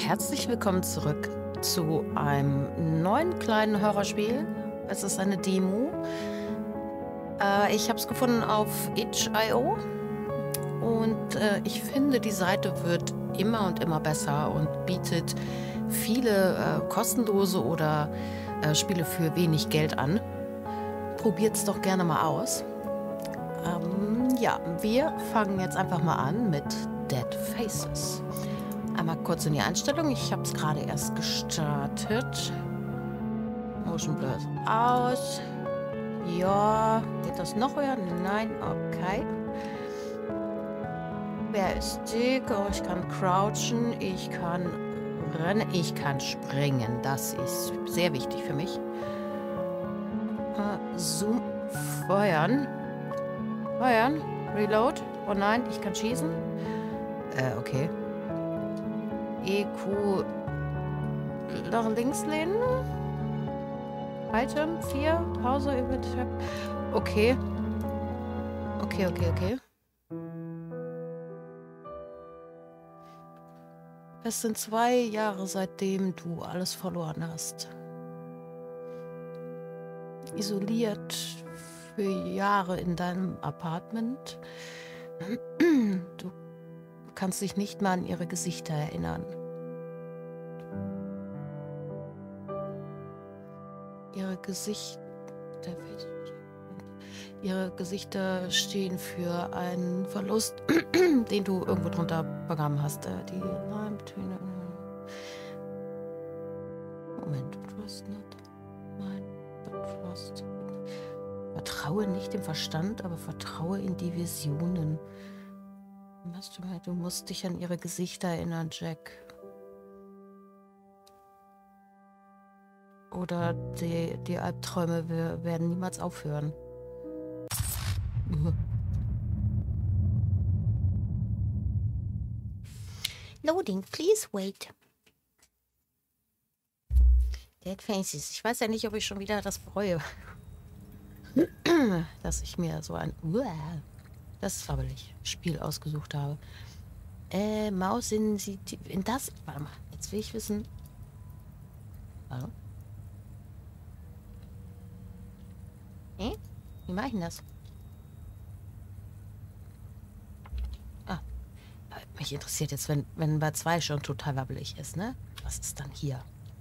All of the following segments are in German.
Herzlich willkommen zurück zu einem neuen kleinen Hörerspiel. Es ist eine Demo. Ich habe es gefunden auf itch.io und ich finde, die Seite wird immer und immer besser und bietet viele kostenlose oder Spiele für wenig Geld an. Probiert's doch gerne mal aus. Ja, wir fangen jetzt einfach mal an mit Dead Faces. Einmal kurz in die Einstellung. Ich habe es gerade erst gestartet. Motion Blur ist aus. Ja, geht das noch höher? Nein, okay. Wer ist dick? Oh, ich kann crouchen, ich kann rennen, ich kann springen. Das ist sehr wichtig für mich. Zoom, feuern. Feuern, Reload. Oh nein, ich kann schießen. Okay. EQ nach links lehnen. Item 4, Pause über Tab. Okay. Okay. Es sind 2 Jahre, seitdem du alles verloren hast. Isoliert für Jahre in deinem Apartment. Du kannst dich nicht mal an ihre Gesichter erinnern. Ihre Gesichter stehen für einen Verlust, den du irgendwo drunter begraben hast. Die Töne. Moment, trust not. Nein, trust. Vertraue nicht dem Verstand, aber vertraue in die Visionen. Du musst dich an ihre Gesichter erinnern, Jack. Oder die Albträume werden niemals aufhören. Loading, please wait. Dead Faces. Ich weiß ja nicht, ob ich schon wieder das bereue. Dass ich mir so ein das ist wabbelig Spiel ausgesucht habe. Maus in das. Warte mal, jetzt will ich wissen. Hallo? Wie mache ich denn das? Mich interessiert jetzt, wenn bei 2 schon total wabbelig ist, ne? Was ist dann hier?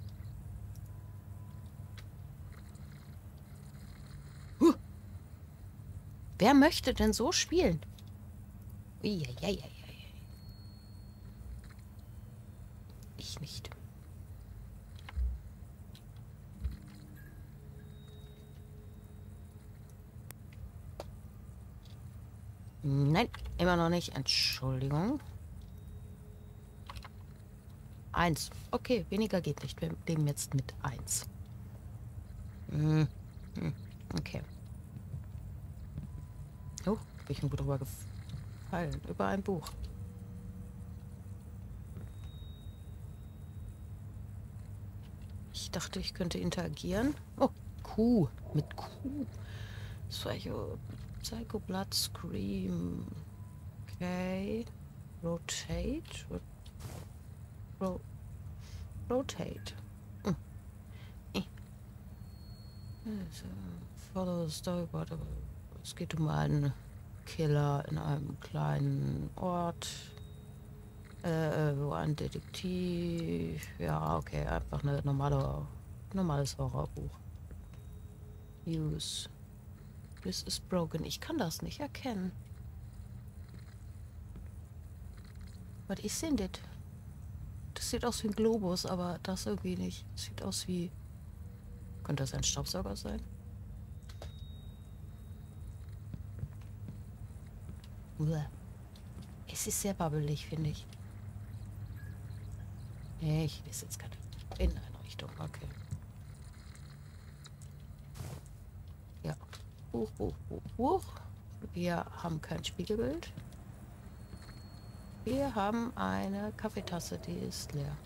Wer möchte denn so spielen? Uiuiuiui. Ich nicht. Nein, immer noch nicht. Entschuldigung. 1. Okay, weniger geht nicht. Wir leben jetzt mit 1. Okay. Oh, bin ich irgendwo drüber gefallen. Über ein Buch. Ich dachte, ich könnte interagieren. Oh, Q. Mit Q. Psycho Blood Scream. Okay. Rotate. Rotate. Follow the storyboard. Es geht um einen Killer in einem kleinen Ort. Wo ein Detektiv. Ja, okay, einfach eine normales Horrorbuch. Use. This is broken. Ich kann das nicht erkennen. Was ist denn das? Das sieht aus wie ein Globus, aber das irgendwie nicht. Das sieht aus wie... Könnte das ein Staubsauger sein? Uah. Es ist sehr wabbelig, finde ich. Nee, ich lese jetzt gerade in eine Richtung. Okay. Ja. Buch. Wir haben kein Spiegelbild. Wir haben eine Kaffeetasse, die ist leer.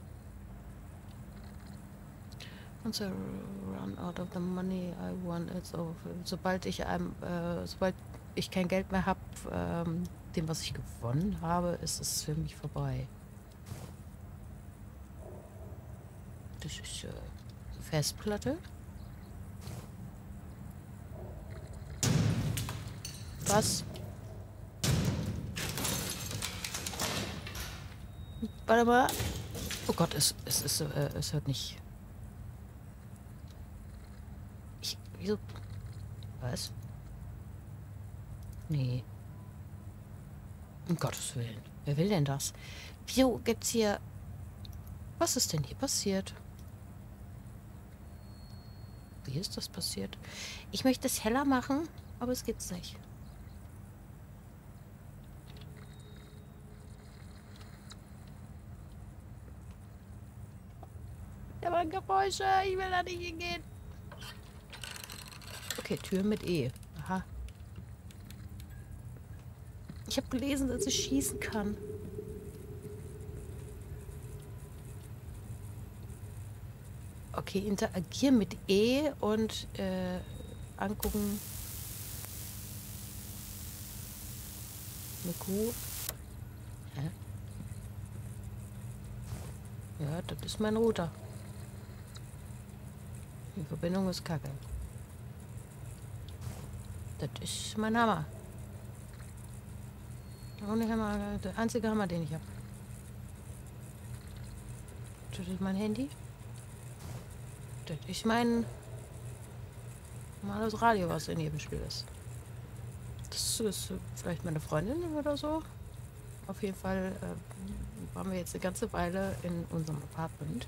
Und so run out of the money I want, it's over. Sobald ich kein Geld mehr habe, dem, was ich gewonnen habe, ist es für mich vorbei. Das ist Festplatte. Was? Warte mal. Oh Gott, es hört nicht. Wieso? Was? Nee. Um Gottes Willen. Wer will denn das? Wieso gibt's hier... Was ist denn hier passiert? Wie ist das passiert? Ich möchte es heller machen, aber es geht's nicht. Da waren Geräusche. Ich will da nicht hingehen. Okay, Tür mit E. Aha. Ich habe gelesen, dass ich schießen kann. Okay, interagieren mit E und angucken. Eine Kuh. Hä? Ja, das ist mein Router. Die Verbindung ist kacke. Das ist mein Hammer. Ohne Hammer, der einzige Hammer, den ich habe. Das ist mein Handy. Das ist mein normales Radio, was in jedem Spiel ist. Das ist vielleicht meine Freundin oder so. Auf jeden Fall waren wir jetzt eine ganze Weile in unserem Apartment.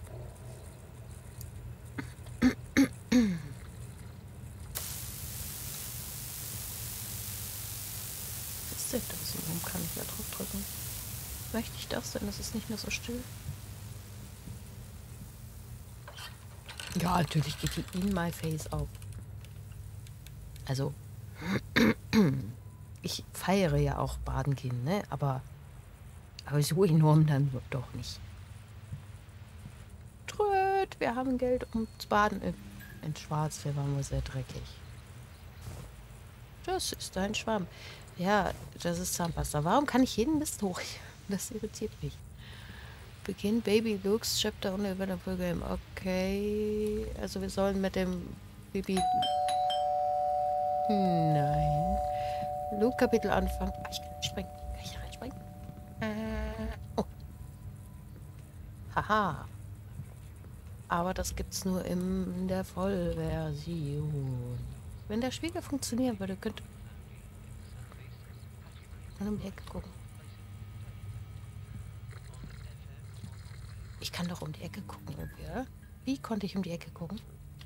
Was ist denn das? Warum kann ich da drauf drücken? Möchte ich das denn? Es ist nicht mehr so still. Ja, natürlich geht die in my face auf. Also, ich feiere ja auch baden gehen, ne? Aber so enorm dann doch nicht. Tröd, wir haben Geld um zu baden. In Schwarzwald waren wir sehr dreckig. Das ist ein Schwamm. Ja, das ist Zahnpasta. Warum kann ich jeden Mist hoch? Das irritiert mich. Beginn Baby Luke's Chapter on the Available Game. Okay. Also wir sollen mit dem Baby... Nein. Luke Kapitel anfangen. Ah, ich kann nicht springen. Kann ich reinspringen? Oh. Haha. Aber das gibt's nur in der Vollversion. Wenn der Spiegel funktionieren würde, könnte man um die Ecke gucken. Ich kann doch um die Ecke gucken, oder? Wie konnte ich um die Ecke gucken?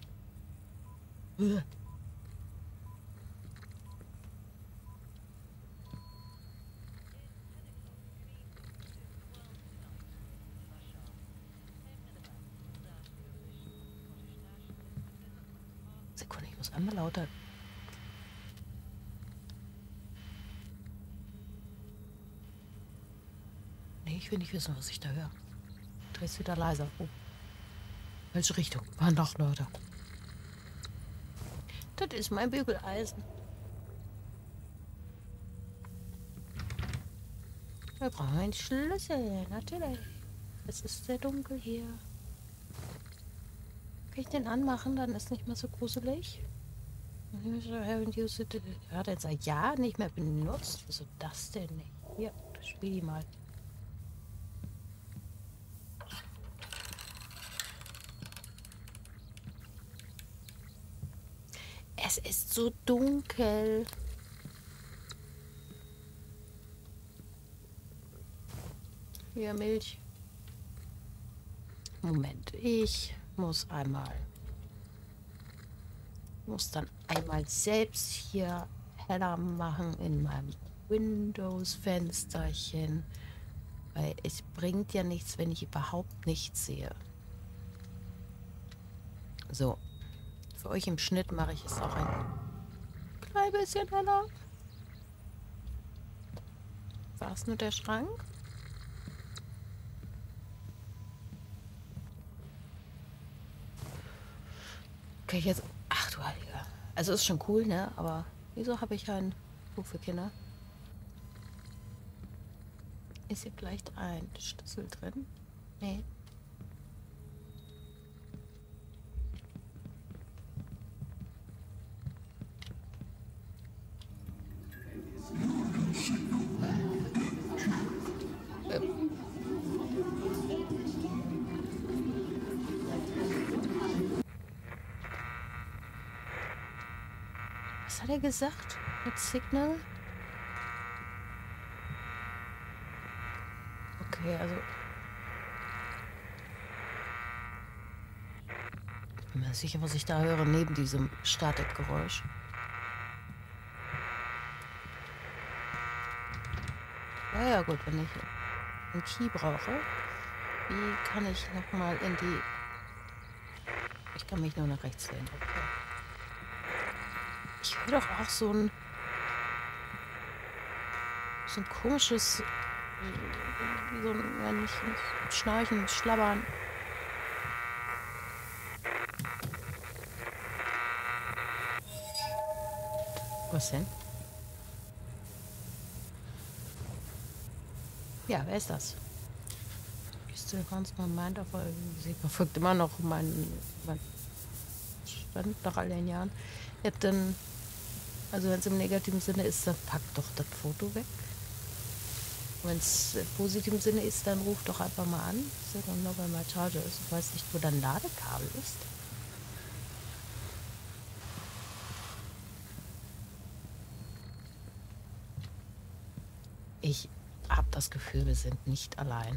Sekunde, ich muss einmal lauter. Nee, ich will nicht wissen, was ich da höre. Drehst wieder leiser. Oh. Welche Richtung? War noch lauter. Das ist mein Bügeleisen. Wir brauchen einen Schlüssel, natürlich. Es ist sehr dunkel hier. Kann ich den anmachen? Dann ist nicht mehr so gruselig. Hat er seit Jahren nicht mehr benutzt. Wieso das denn nicht? Hier, spiel die mal. Es ist so dunkel. Hier, Milch. Moment, ich muss dann einmal selbst hier heller machen in meinem Windows-Fensterchen. Weil es bringt ja nichts, wenn ich überhaupt nichts sehe. So. Für euch im Schnitt mache ich es auch ein klein bisschen heller. War es nur der Schrank? Okay, jetzt... Ach du Heiliger. Also ist schon cool, ne? Aber wieso habe ich ein Buch für Kinder? Ist hier vielleicht ein Schlüssel drin? Nee. hat er gesagt? Mit Signal? Okay, also... Ich bin mir sicher, was ich da höre, neben diesem Statikgeräusch. Ja, gut, wenn ich einen Key brauche, wie kann ich nochmal in die... Ich kann mich nur nach rechts lehnen. Okay. Ich höre doch auch so ein komisches... Wie so ein... Ja, nicht Schnarchen, Schlabbern. Was denn? Ja, wer ist das? Still haunts my mind, aber sie verfolgt immer noch mein Stand nach all den Jahren. Ja, dann, also wenn es im negativen Sinne ist, dann pack doch das Foto weg. Wenn es im positiven Sinne ist, dann ruf doch einfach mal an. I don't know where my charger is. Ich weiß nicht, wo dein Ladekabel ist. Ich habe das Gefühl, wir sind nicht allein.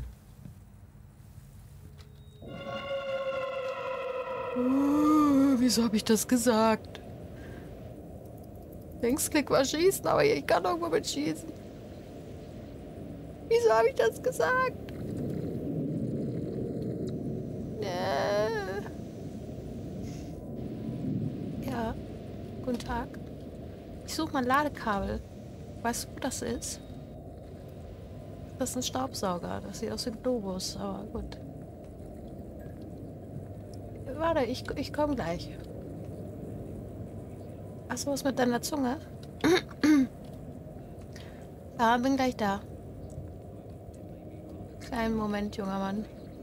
Wieso habe ich das gesagt? Linksklick war schießen, aber ich kann doch mal mit schießen. Wieso habe ich das gesagt? Ja, guten Tag. Ich suche mein Ladekabel. Weißt du, wo das ist? Das ist ein Staubsauger. Das sieht aus wie ein Globus, aber gut. Warte, ich komme gleich. Hast du was mit deiner Zunge? Ja, bin gleich da. Kleinen Moment, junger Mann.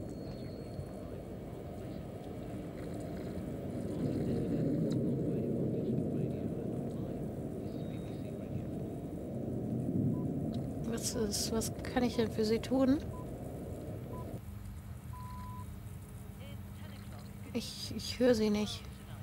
Was kann ich denn für Sie tun? Ich höre Sie nicht.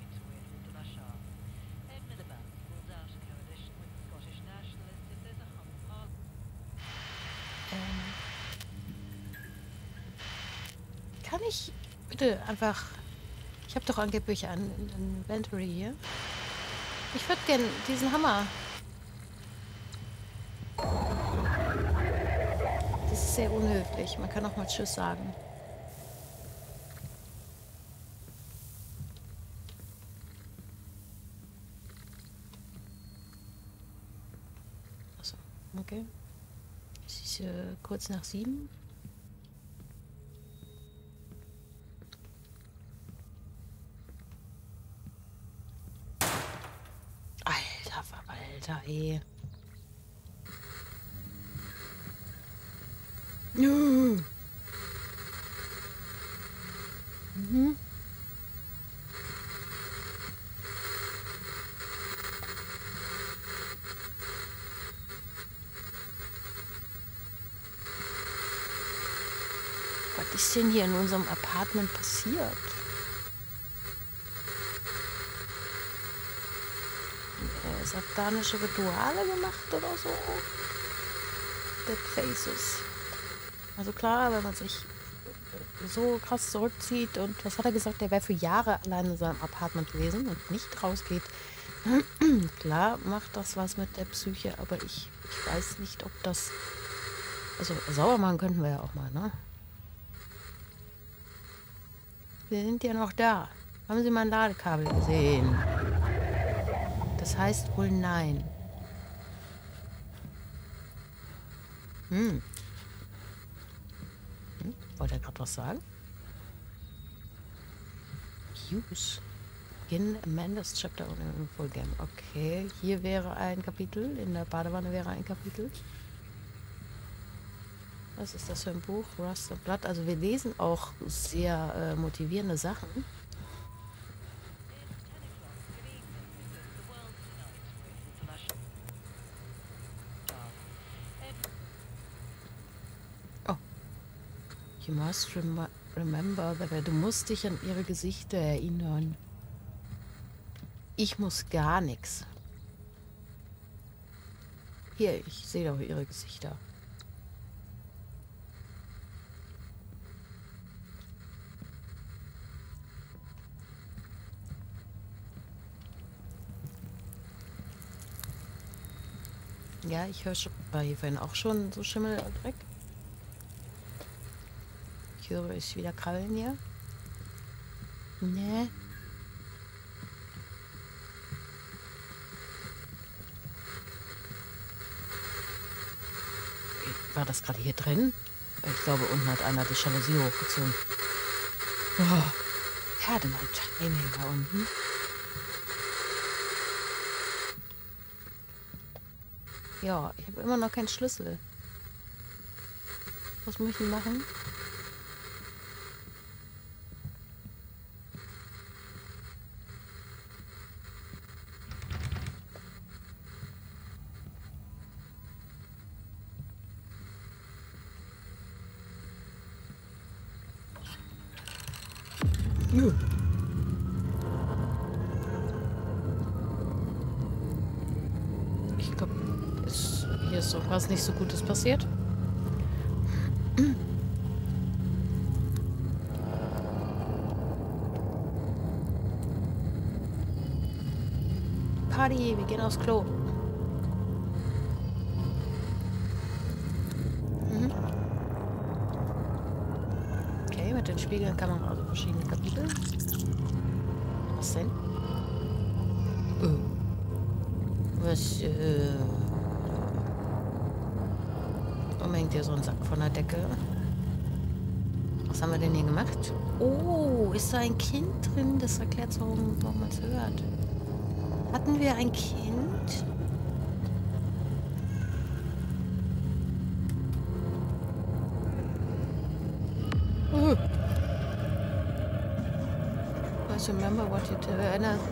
Kann ich bitte einfach... Ich habe doch angeblich ein Inventory hier. Ich würde gerne diesen Hammer. Das ist sehr unhöflich. Man kann auch mal Tschüss sagen. Achso, okay. Es ist kurz nach 7. Alter, ey. Mhm. Was ist denn hier in unserem Apartment passiert? Satanische Rituale gemacht oder so? Dead Faces. Also klar, wenn man sich so krass zurückzieht und was hat er gesagt, der wäre für Jahre allein in seinem Apartment gewesen und nicht rausgeht. Klar macht das was mit der Psyche, aber ich weiß nicht, ob das... Also sauber machen könnten wir ja auch mal, ne? Wir sind ja noch da. Haben Sie mein Ladekabel gesehen? Das heißt wohl nein. Wollte er gerade was sagen? Use. In Amanda's Chapter in Full Game. Okay, hier wäre ein Kapitel. In der Badewanne wäre ein Kapitel. Was ist das für ein Buch? Rust and Blood. Also wir lesen auch sehr motivierende Sachen. Oh. You must remember that. Du musst dich an ihre Gesichter erinnern. Ich muss gar nichts. Hier, ich sehe doch ihre Gesichter. Ja, ich höre schon. War hier vorhin auch schon so Schimmel und Dreck? Ich höre es wieder krallen hier. Nee. War das gerade hier drin? Ich glaube, unten hat einer die Jalousie hochgezogen. Oh. Ja, denn ein Timing da unten. Ja, ich habe immer noch keinen Schlüssel. Was muss ich denn machen? Ja. Ich glaube, hier ist doch was nicht so Gutes passiert. Party, wir gehen aufs Klo. Mhm. Okay, mit den Spiegeln kann man also verschiedene Kapitel. Was denn? Was, warum hängt hier so ein Sack von der Decke? Was haben wir denn hier gemacht? Oh, ist da ein Kind drin? Das erklärt, warum man es hört. Hatten wir ein Kind? I remember what you did.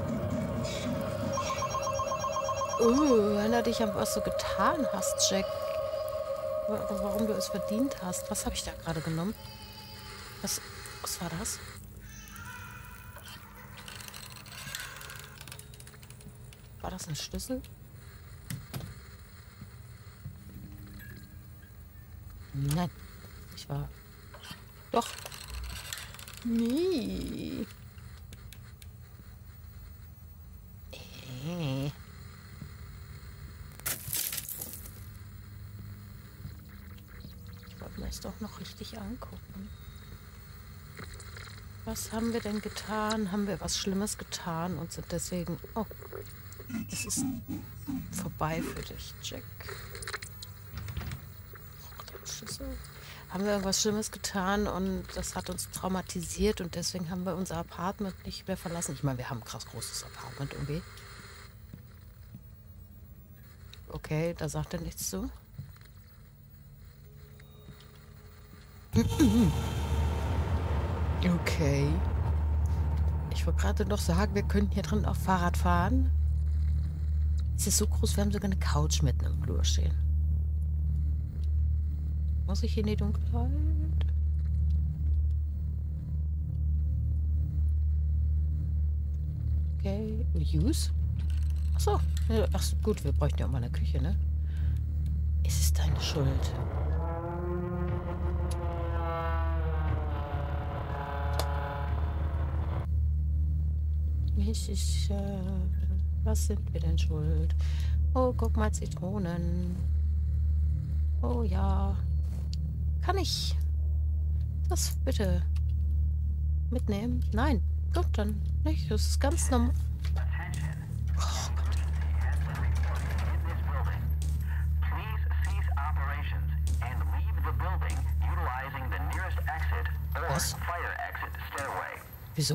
Erinnere dich an, was du getan hast, Jack. Warum du es verdient hast. Was habe ich da gerade genommen? Was war das? War das ein Schlüssel? Nein. Ich war... Doch. Nee. Ich wollte mir es doch noch richtig angucken. Was haben wir denn getan? Haben wir was Schlimmes getan und sind deswegen... Oh, es ist vorbei für dich, Jack. Oh, der Schlüssel. Haben wir irgendwas Schlimmes getan und das hat uns traumatisiert und deswegen haben wir unser Apartment nicht mehr verlassen. Ich meine, wir haben ein krass großes Apartment irgendwie. Okay, da sagt er nichts zu. Okay. Ich wollte gerade noch sagen, wir könnten hier drin auch Fahrrad fahren. Es ist so groß, wir haben sogar eine Couch mitten im Flur stehen. Muss ich in die Dunkelheit? Okay. Use? Achso. Ach gut, wir bräuchten ja auch mal eine Küche, ne? Es ist deine Schuld. Was sind wir denn schuld? Oh, guck mal, Zitronen. Oh ja. Kann ich das bitte mitnehmen? Nein. Gut, dann nicht. Das ist ganz normal. Oh Gott. Was? Wieso?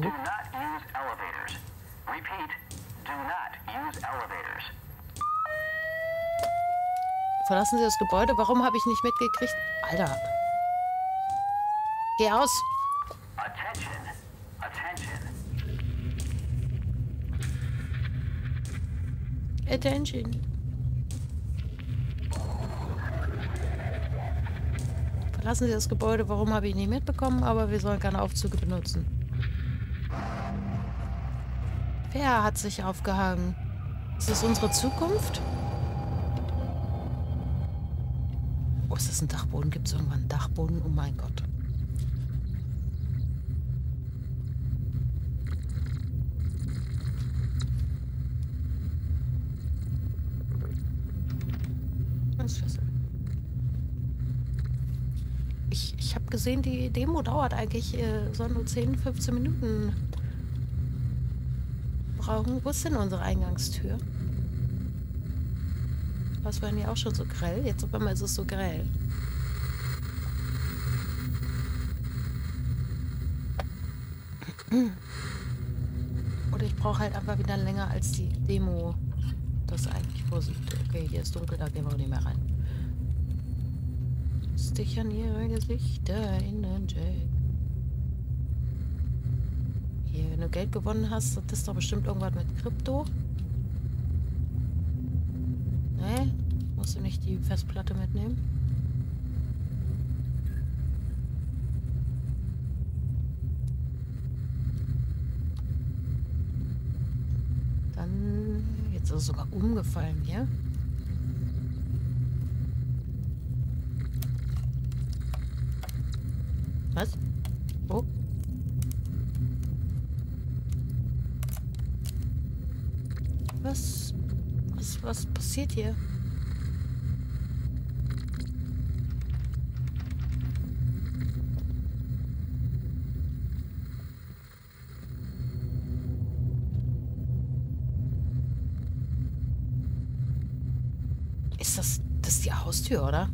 Verlassen Sie das Gebäude? Warum habe ich nicht mitgekriegt? Alter. Geh aus. Attention. Verlassen Sie das Gebäude. Warum habe ich nicht mitbekommen? Aber wir sollen keine Aufzüge benutzen. Wer hat sich aufgehangen? Ist das unsere Zukunft? Oh, ist das ein Dachboden? Gibt es irgendwann einen Dachboden? Oh mein Gott. Das Schlüssel. Ich habe gesehen, die Demo dauert eigentlich, soll nur 10, 15 Minuten brauchen. Wo ist denn unsere Eingangstür? Das war ja auch schon so grell. Jetzt auf einmal ist es so grell. Oder ich brauche halt einfach wieder länger als die Demo das eigentlich vorsieht. Okay, hier ist dunkel, da gehen wir auch nicht mehr rein. Stichern ihre Gesichter in den Jack. Hier, wenn du Geld gewonnen hast, das ist doch bestimmt irgendwas mit Krypto. Ne? Musst du nicht die Festplatte mitnehmen? Dann... Jetzt ist es sogar umgefallen hier. Was? Oh. Was passiert hier? Ist das ist die Haustür, oder?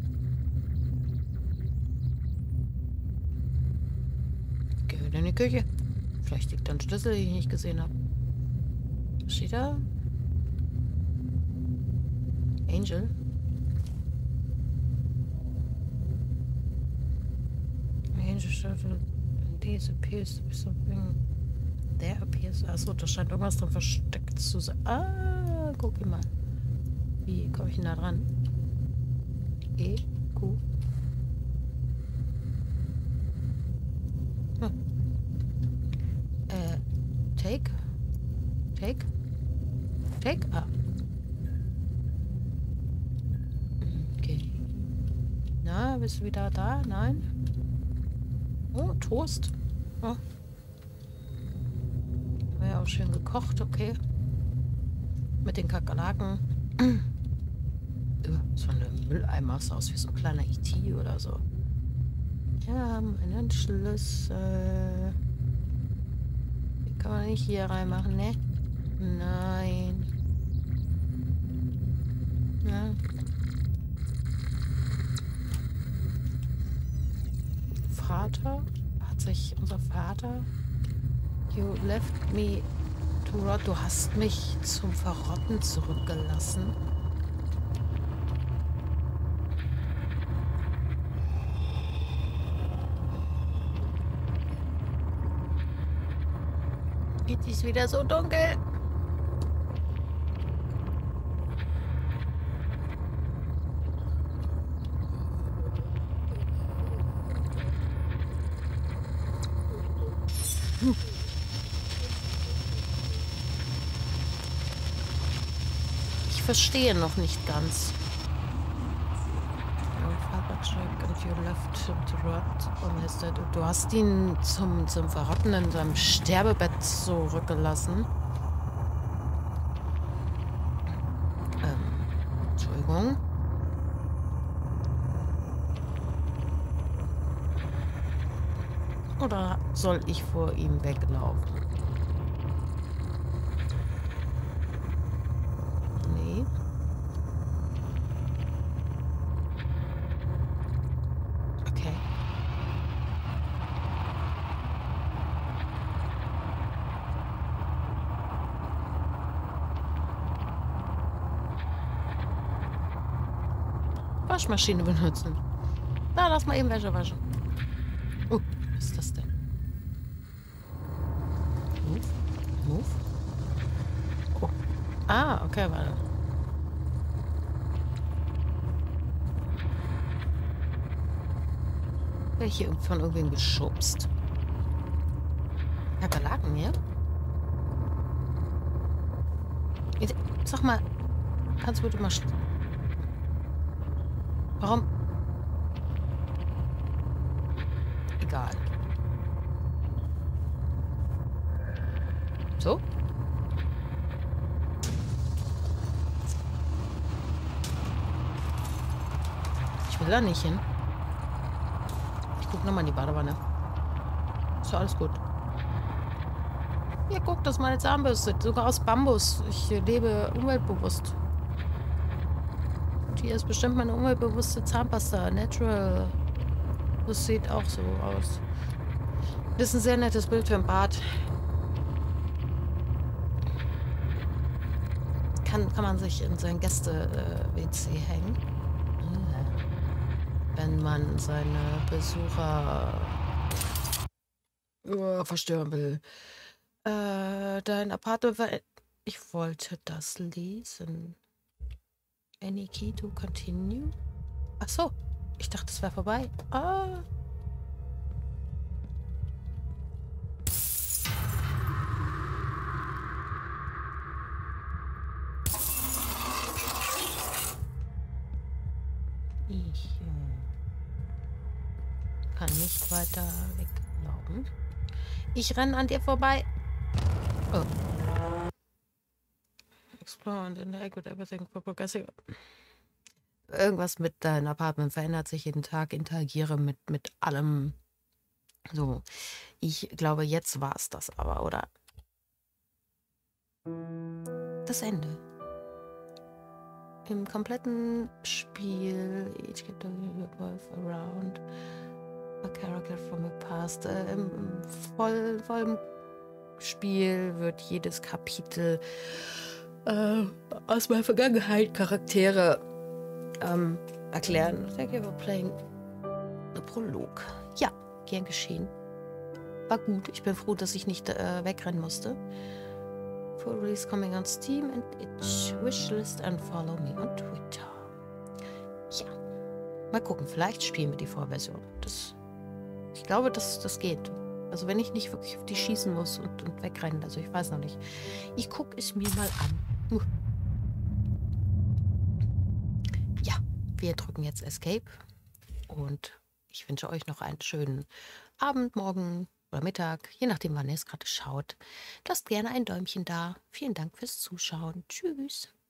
Gehört in die Küche. Vielleicht liegt da ein Schlüssel, den ich nicht gesehen habe. Was steht da? Angel? Angel shuttle. This appears to be something. There appears. Achso, da scheint irgendwas drin versteckt zu sein. Ah, guck mal. Wie komme ich denn da dran? E, Q. Hm. Take? Take? Take? Ah. Okay. Na, bist du wieder da? Nein? Oh, Toast. Oh. War ja auch schön gekocht, okay. Mit den Kakerlaken. So eine Mülleimer, sah aus wie so ein kleiner E.T. oder so. Wir haben einen Schlüssel. Den kann man nicht hier reinmachen, ne? Nein. Ja. Vater? Hat sich unser Vater... You left me to rot. Du hast mich zum Verrotten zurückgelassen. Jetzt ist wieder so dunkel. Ich verstehe noch nicht ganz. Du hast ihn zum Verrotten in seinem Sterbebett zurückgelassen. Entschuldigung. Oder soll ich vor ihm weglaufen? Nee. Okay. Waschmaschine benutzen. Na, lass mal eben Wäsche waschen. Oh, was ist das denn? Move? Move? Oh. Ah, okay, warte. Werde ich hier von irgendwem geschubst? Kakerlaken hier? Sag mal, kannst du bitte mal... Warum egal. So? Ich will da nicht hin. Ich guck nochmal in die Badewanne. Ist doch alles gut. Ja, guck, das ist meine Zahnbürste. Sogar aus Bambus. Ich lebe umweltbewusst. Hier ist bestimmt meine umweltbewusste Zahnpasta. Natural. Das sieht auch so aus. Das ist ein sehr nettes Bild für ein Bad. Kann man sich in sein Gäste-WC hängen. Wenn man seine Besucher verstören will. Dein Apartment war... Ich wollte das lesen. Any key to continue? Ach so. Ich dachte, es wäre vorbei. Ah. Ich kann nicht weiter weglaufen. Ich renne an dir vorbei. Oh. Explore and interact with everything for progressing. Irgendwas mit deinem Apartment verändert sich jeden Tag. Interagiere mit allem. So. Ich glaube, jetzt war es das aber, oder? Das Ende. Im kompletten Spiel each get to revolve around a character from the past. Im vollen Spiel wird jedes Kapitel aus meiner Vergangenheit Charaktere erklären. Thank you for playing the Prolog. Ja, gern geschehen. War gut. Ich bin froh, dass ich nicht wegrennen musste. Full release coming on Steam and itch. Wishlist and follow me on Twitter. Ja. Mal gucken, vielleicht spielen wir die Vorversion. Ich glaube, das geht. Also wenn ich nicht wirklich auf die schießen muss und wegrennen. Also ich weiß noch nicht. Ich gucke es mir mal an. Ja, wir drücken jetzt Escape. Und ich wünsche euch noch einen schönen Abend, Morgen oder Mittag, je nachdem, wann ihr es gerade schaut. Lasst gerne ein Däumchen da. Vielen Dank fürs Zuschauen. Tschüss.